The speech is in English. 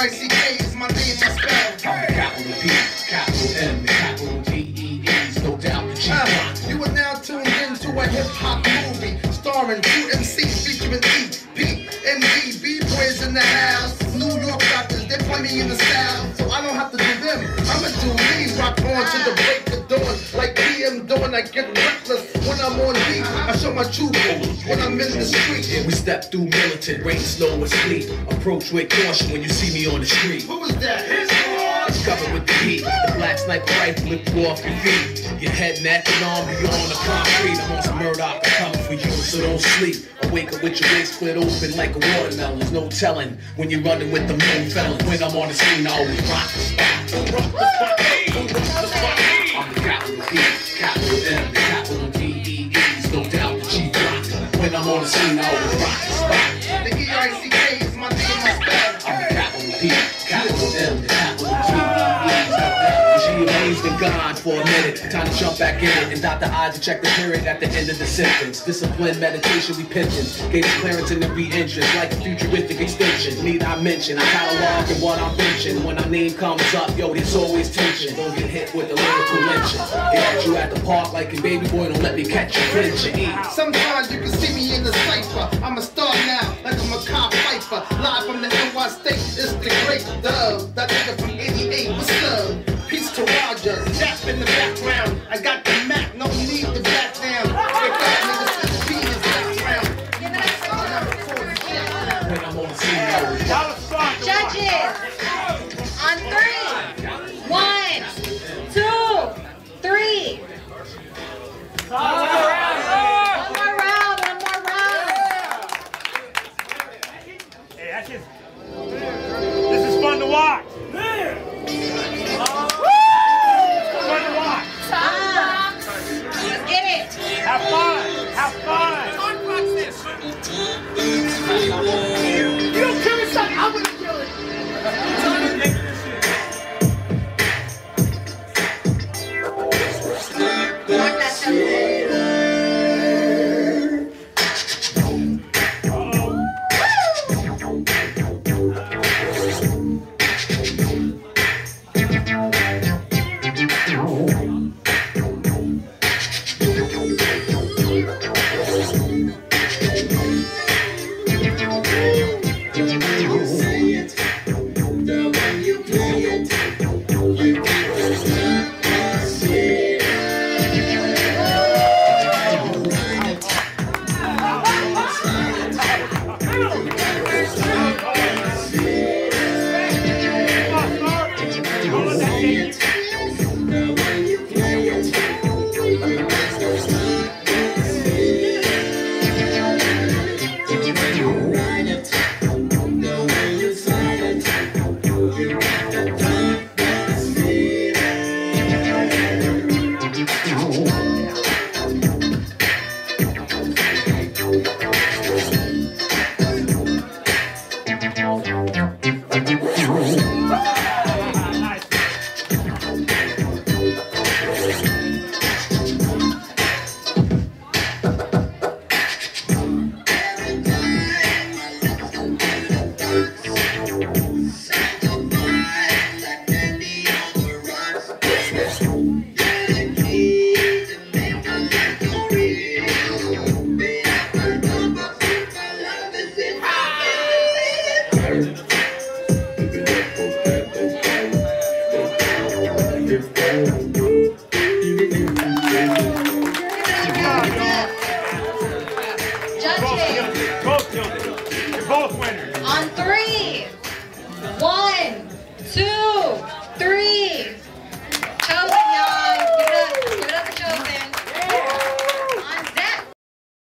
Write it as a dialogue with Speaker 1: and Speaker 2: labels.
Speaker 1: D-E-R-I-C-K is my name, my spell.
Speaker 2: I'm the capital P, capital M, the capital D-E-E's, no doubt the G-Rock.
Speaker 1: You are now tuned into a hip-hop movie starring two MCs featuring E.P. M.D. B-boys in the house. New York rappers, they play me in the South, so I don't have to do them. I'ma do me, rock on to the break of dawn. Like PM doing, I get reckless when I'm on beat. I show my true colors when I'm in the street.
Speaker 2: Yeah, we step through militant, rain, snow, or sleet. Approach with caution when you see me on the street.
Speaker 1: Who is that?
Speaker 2: It's covered with the heat. The black sniper rifle lift you off your feet. Your head, neck, and arm beyond the concrete. I'm on some Murdoch coming for you, so don't sleep. I wake up with your legs split open like a watermelon. There's no telling when you're running with the known felons. When I'm on the scene, I always rock the spot. Rock the spot. I'm the capital P, capital M, the capital D-E-E's, no doubt the G-Rock. When I'm on the scene, I always rock the spot.
Speaker 1: The E-R-I-C-K is my name, my spell.
Speaker 2: I'm the capital P, capital M, the capital D-E-E's, she amazed and gone for a minute. Time to jump back in it and dot the I's and check the period at the end of the sentence. Discipline, meditation, we pimpin'. Gave us clearance in the re-entrance like a futuristic extension. Need I mention, I catalog and what I'm benching. When our name comes up, yo, there's always tension. Don't get hit with the lyrical lynching. They at you at the park like a baby boy, don't let me catch you flinching.
Speaker 1: Sometimes you can see me in the cypher. I'm a star now, like I'm a cop fighter. Live from the NY State, it's the great Dove. That nigga from 88, what's up? Peace to Roger, Zap in the background. I got the Mac, no need to back down. If that nigga says P is background.
Speaker 2: When I'm on the scene, I always rock.
Speaker 3: Judges, on 3. 1, 2, 3. One more round.
Speaker 4: Hey, that's just, this is fun to watch.